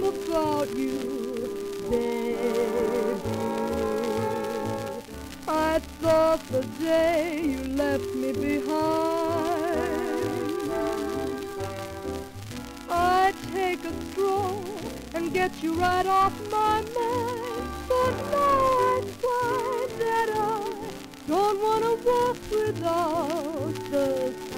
dream about you, baby. I thought the day you left me behind, I'd take a stroll and get you right off my mind. But now I find that I don't want to walk without the